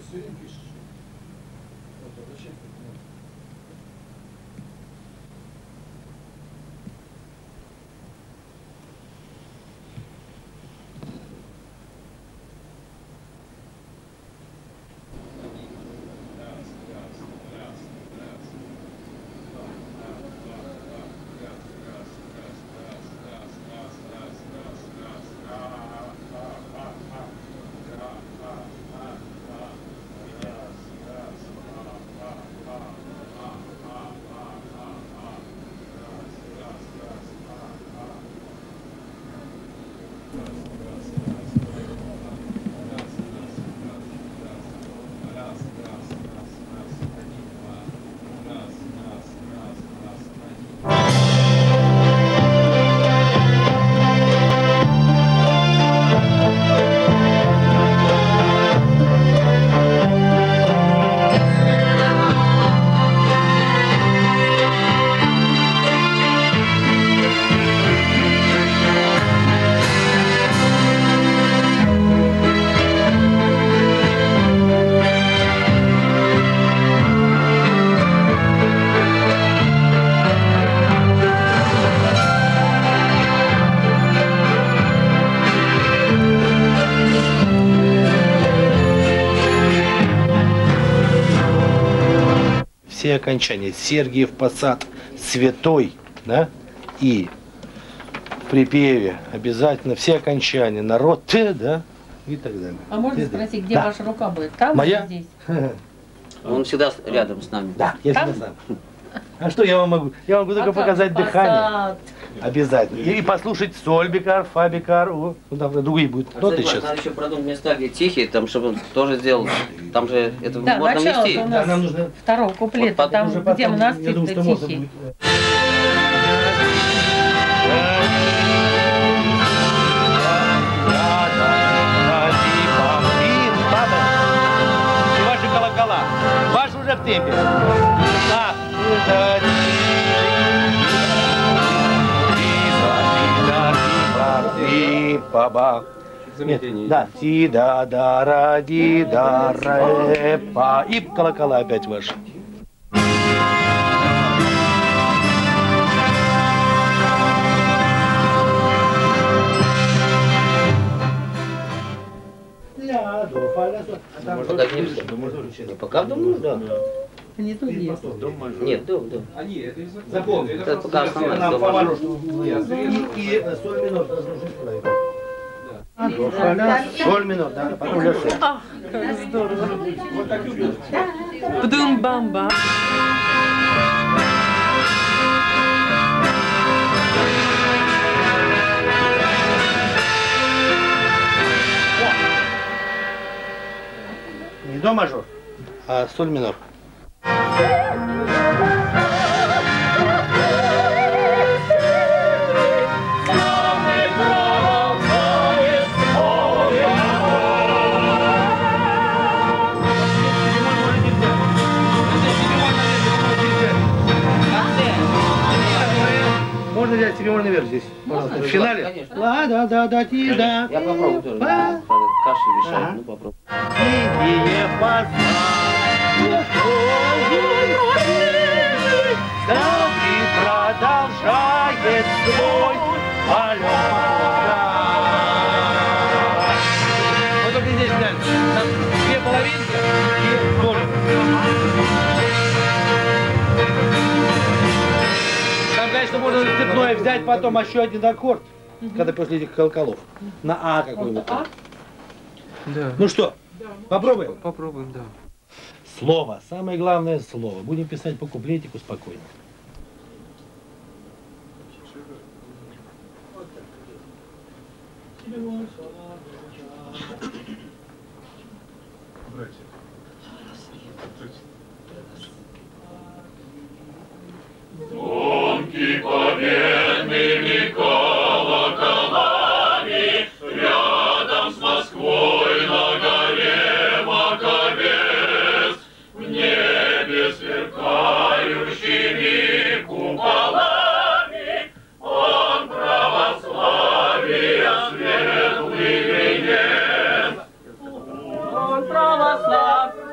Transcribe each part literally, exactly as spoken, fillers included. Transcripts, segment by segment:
Все окончания. Сергиев Посад, Святой, да, и в припеве обязательно все окончания. Народ, ты, да, и так далее. А можно Ты, спросить, где да. ваша рука будет? Там Моя? или здесь? Он всегда рядом с нами. Да, я всегда сам. А что я вам могу? Я могу только А показать как дыхание. Посад? Обязательно. И послушать соль бикар, фа бикар. О, ну, там другие будут А, ноты кстати, сейчас. надо еще продумать места, где тихие, там, чтобы он тоже сделал. Там же это Да, можно начало вместить. у нас Да, нам нужно- второго куплета, Вот там, Уже где потом, монастырь, я думаю, что можно тихий. будет. И ваши колокола. Ваши уже в темпе. А, ба. Нет, да, ти да да ра ди да ре па. И колокола опять ваши. Пока не пока в дом нужно, да. Внизу есть. Нет, дом, дом. Запомни. Это пока основной Нам дом. поможет. И, и соль минор разрушить правильно. До фаля, соль минор, да, потом ля соль. Ах, как здорово. Бдум-бамба. Не до мажор, а соль минор. Можно взять семимольный верх здесь? Пожалуйста. В финале? Конечно. Ла, да, да, да, ти, да. Я попробую тоже. Па. Правда, каши мешает, Ага. ну попробуй. Синие посады, каждый продолжает свой полет. Вот только здесь, глянь, там две половинки и соль. Там, конечно, можно цепное взять, потом еще один аккорд, когда после этих колоколов. На А какой-нибудь. А? Да. Ну что, попробуем? Попробуем, да. Слово. Самое главное слово. Будем писать по куплетику спокойно. Звонки победными колоколами рядом с Москвой на горе Маковец, в небе сверкающими куполами он православия светлый венец. Он православ.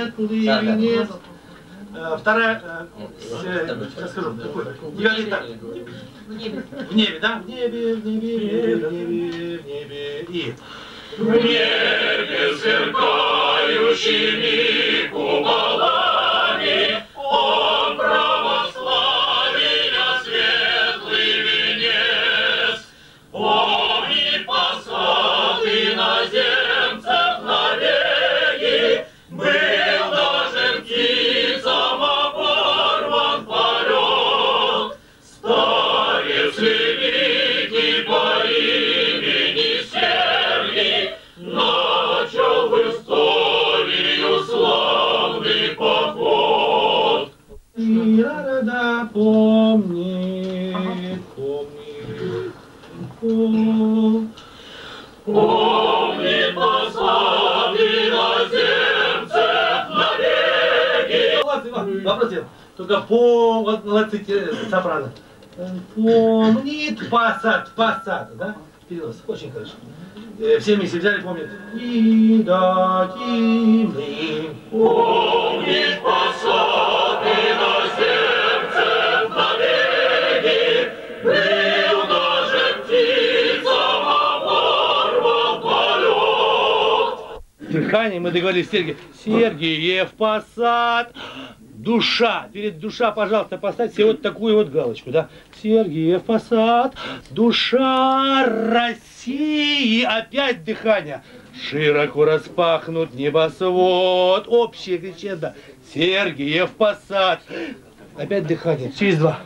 светлый Да, да. венец. Э, Вторая, э, с- э, сейчас скажу, какой? Девятый так. В небе. В небе, да? В небе, в небе, в небе, в небе, в небе. И В небе сверкающими куполами он православия светлый венец. Помнит посад иноземцев навеки, был даже птицам оборван полет. Старец великий по имени Сергий начал в историю славный поход. Ира-да, помнит, помнит, помнит. Помнит посад иноземцев навеки. Молодцы, Иван, вопрос делал. Только пом, вот молодцы, те, сопрано. Помнит посад, посад, да? Перенос, очень хорошо. Э, Все вместе взяли, помнят. И дадим им. Помнит посад иноземцев навеки, был даже птицам оборван полет. Дыхание, мы договорились, Сергей. Сергиев посад. Душа. Перед душа, пожалуйста, поставьте себе вот такую вот галочку, да? Сергиев посад. Душа России. Опять дыхание. Широко распахнут небосвод. Общее крещендо. Сергиев посад. Опять дыхание. Через два.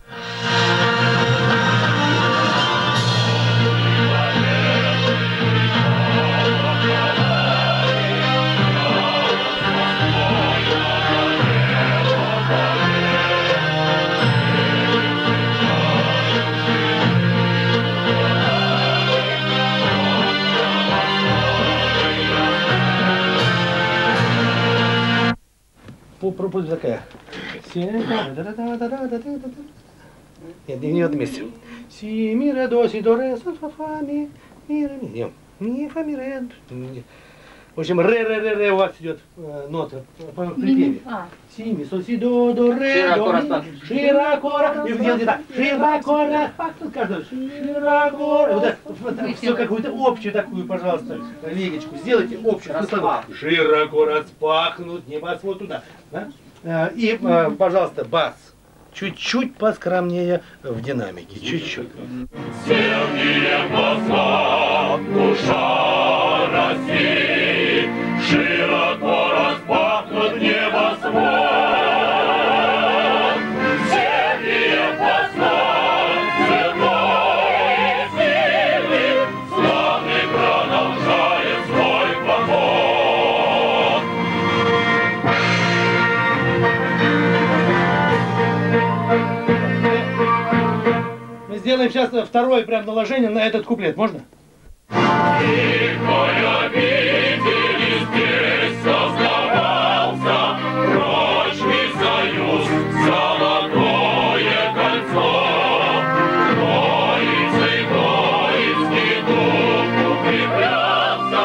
Пропуск такая. Нет, не в этом месте. Си, ми, ре, до, си, до, ре, со, фа, фа, ми, ми, ре, ми. Нет, ми, фа, ми, ре. В общем, ре, ре, ре, ре у вас идет э, нота по припеве. А. Си, ми, со, си, до, до, ре, Широко до, ми. распахнут. Широко распахнут. И вы делаете так. Широко распахнут. Каждый. Широко. Вот это, вот это, все какую-то общую такую, пожалуйста, легочку. Сделайте общую. Распахнут. Широко распахнут небосвод туда. Да? Э, И, э, пожалуйста, бас. Чуть-чуть поскромнее в динамике. Чуть-чуть. Сергиев посад, душа России, широко распахнут небосвод. Сергиев посад, святой и сильный, славный продолжает свой поход. Мы сделаем сейчас второе прям наложение на этот куплет. Можно? Тихой обители здесь создавался прочный союз, золотое кольцо. Троицей троицкий дух укреплялся,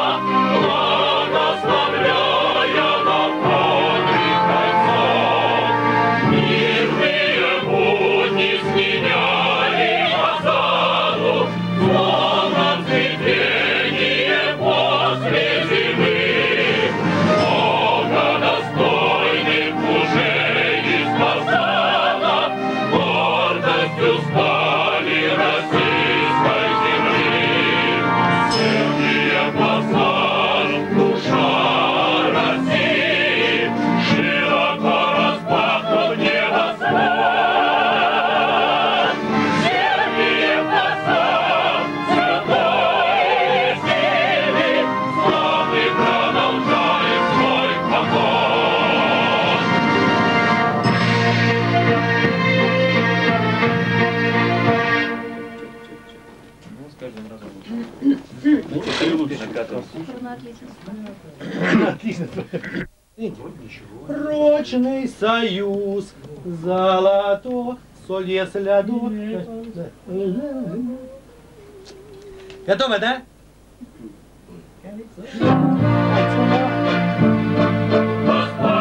благословляя на подвиг бойцов. Мирные будни сменяли осаду, словно цветение после зимы. Много достойных мужей из посада гордостью стали российской земли. Сергиев посад, душа России, широко распахнут небосвод. Сергиев посад, святой и сильный, славный продолжает свой поход. Отлично. Прочный союз, золото, соль, если ляду. Готово, да? Господь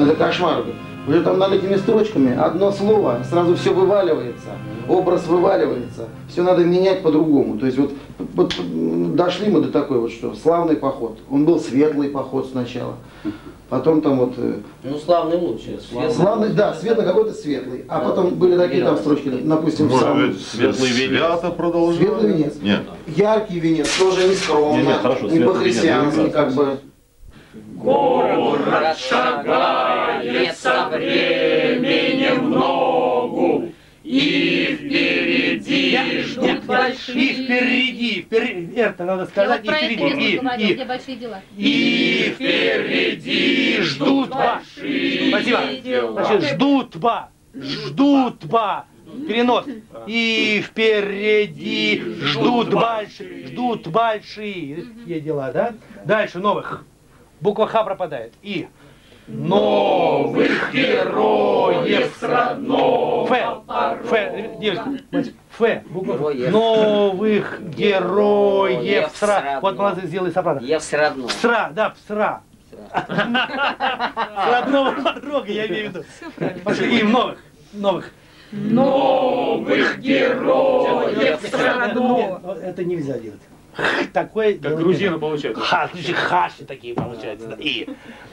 Ну, это кошмар. Уже там над этими строчками одно слово, сразу все вываливается, образ вываливается, все надо менять по-другому. То есть вот, вот дошли мы до такой вот, что славный поход. Он был светлый поход сначала, потом там вот... Ну, славный лучше. Светлый. Славный, да, светлый какой-то светлый. А потом были такие там строчки, допустим, в самом... Светлый венец. Светлый венец. Нет. Яркий венец, тоже не скромно, Нет, нет, хорошо, не по-христиански, венец. как бы... Город шагает со временем в ногу, и впереди ждут большие... И впереди, впереди, это надо Я сказать, вот и про это впереди, и говорил, и, где большие дела. И впереди ждут большие Спасибо. дела. Значит, ждут ба, ждут ба, перенос. И впереди ждут большие, ждут большие дела, да? Дальше новых. Буква Х пропадает. И новых героев с родного. Ф, Ф, девочки, мальчик, Ф, буква Ф. Новых героев с родного. Вот молодцы, сделай сопрано. Я все равно. Сра, да, сра. С родного порога, я имею в виду. Пошли, и новых, новых. Новых героев с родного. Нет, это нельзя делать. Такое Как грузины получается. Ха, значит, хаши такие получаются. Да. И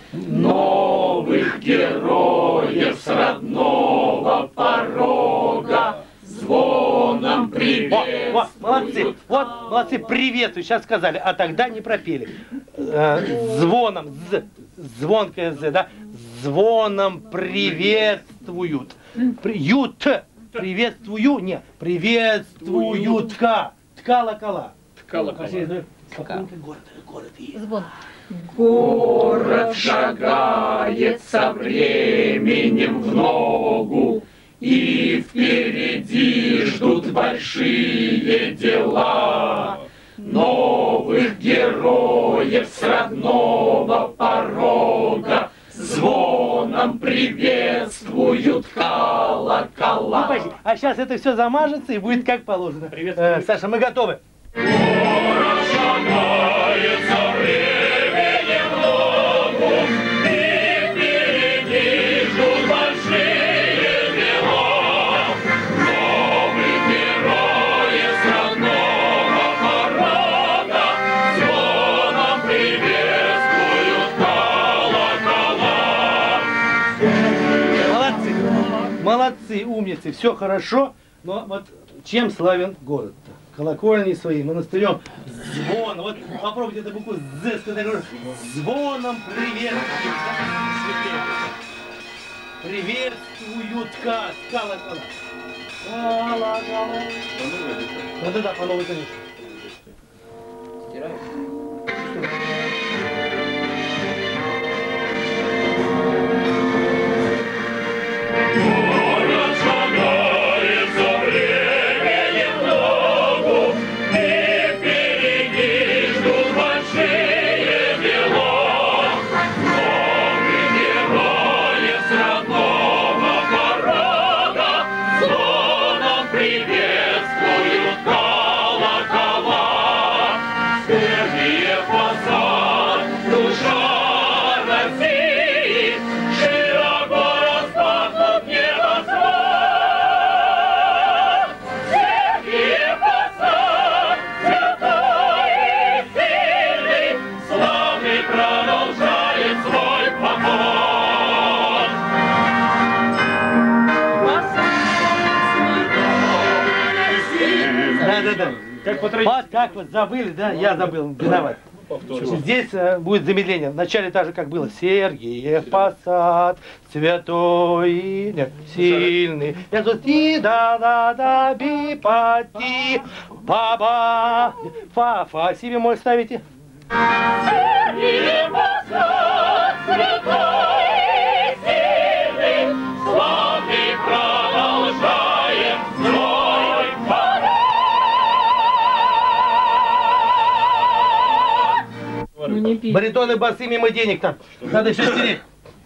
новых героев с родного порога звоном приветствуют. Вот, вот, молодцы, вот, молодцы, приветствую, сейчас сказали, а тогда не пропели. Э, звоном, з, звонкое з, да, звоном приветствуют. Приют, приветствую, не, приветствуют, ка, ткала-кала. Колокола. Город, город есть. Звон. Город шагает со временем в ногу, и впереди ждут большие дела. Новых героев с родного порога звоном приветствуют колокола. Ну, почти. А сейчас это все замажется и будет как положено. Э, Саша, мы готовы. Город шагает со временем в ногу, и впереди ждут большие дела. Новых героев с родного порога звоном приветствуют колокола. Молодцы, молодцы, умницы, все хорошо, но вот чем славен город-то? Колокольни своим, монастырем, звон. Вот попробуйте эту букву З сказать. Звоном приветствуют. Приветствуют ка, колокола. Колокола. Да-да-да, по новой, конечно. Город шагает со временем в ногу, и впереди ждут большие дела. Новых героев с родного порога звоном приветствуют колокола. Сергиев посад, душа России, широко распахнут небосвод. Сергиев посад, святой и сильный, славный продолжает свой поход. Да-да-да. Как по традиции. Вот как вот забыли, да? Я забыл, виноват. Значит, здесь э, будет замедление. Вначале так же, как было. Сергиев посад, святой, и- нет, сильный. Я тут ти да да да би па ти па ба фа фа себе мой ставите. Сергиев посад, святой и сильный, славный продолжает свой поход. Ну не пей. Баритоны, басы, мимо денег там. Надо еще стереть.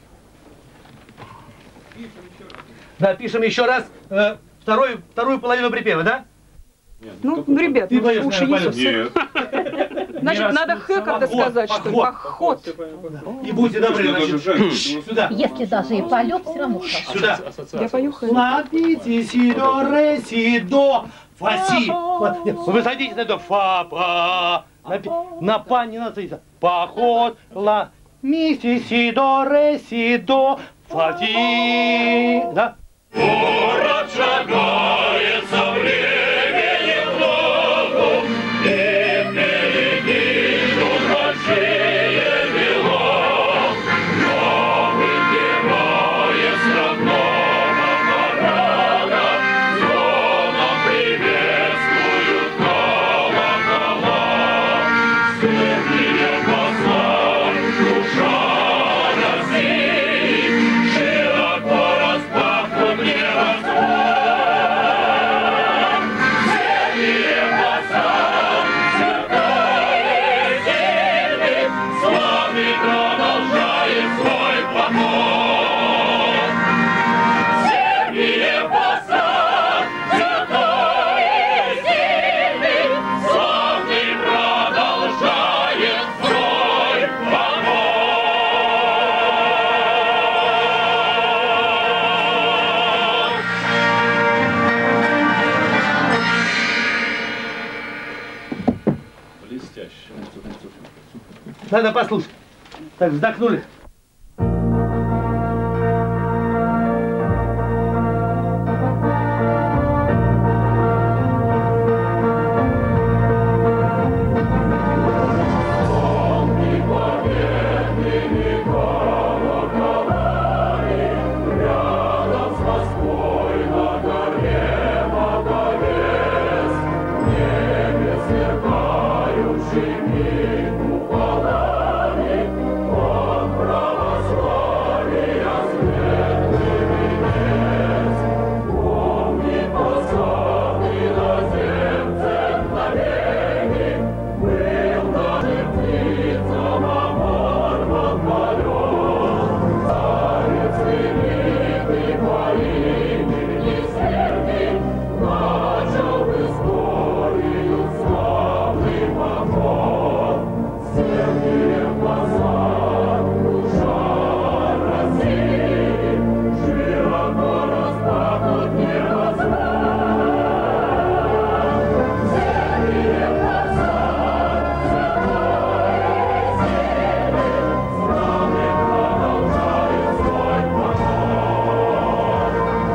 Да, пишем еще раз э, вторую, вторую половину припева, да? Ну, ребят, Ты ну, поешь, уши наверное, есть. Нет. Значит, надо х, когда сказать, что ли, поход. И будьте добры, значит, сюда. Если даже и полет, все равно хорошо. Сюда. Я пою х. Лапите, си, до, ре, си, до, фа, си. Вы садитесь на это, фа, па. На, на па не надо садиться. Поход, ла, ми, си, си, до, ре, си, до, фа, си. Да? Город шагает со временем ногу, и впереди ждут большие дела. Новых героев с родного парада звоном приветствуют колокола. Сергия Базар, душа России, широко распахнут небосвод. Сергия Базар, святой сильный, славный продолжает свой поход. Сергия Базар, святой сильный, славный продолжает свой поход. Надо послушать. Так, вздохнули. Рядом с Москвой на горе Маковец, в небе сверкающий миг куполами, от православия светлый венец. Помни посадный иноземцы навеки, был нашим птицам оборван полет. Царец великий по имени Сергий начал в историю славный поход. Сергиев Посад, душа России, широко распахнут небосвод. Сергиев Посад, святой сильный, славный продолжает свой поход.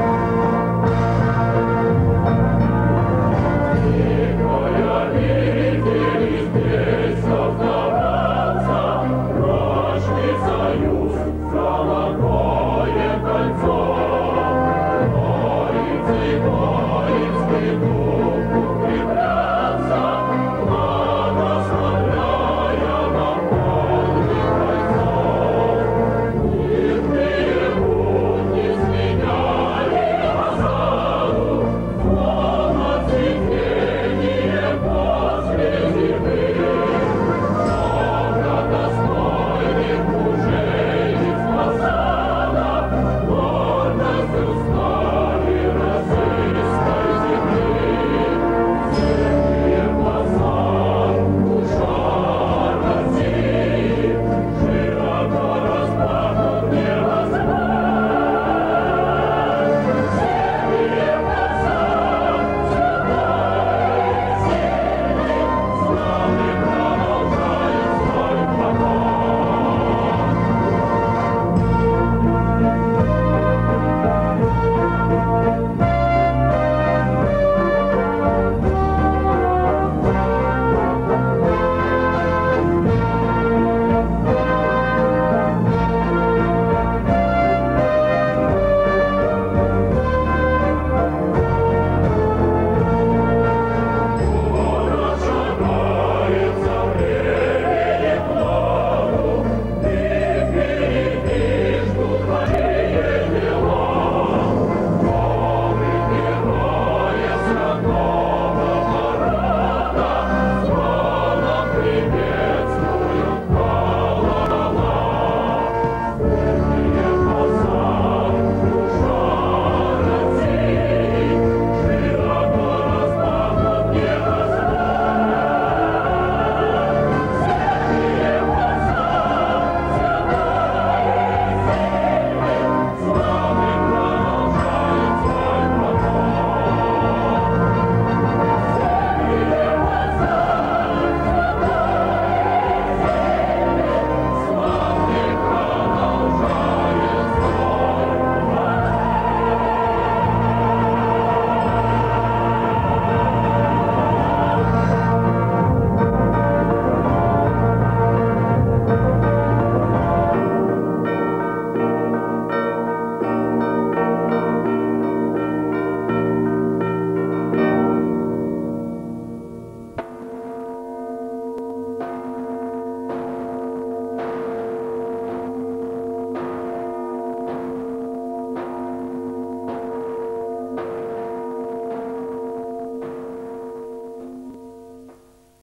Тихой обители здесь создавался прочный союз, золотое кольцо. Троицы, Троицкий дух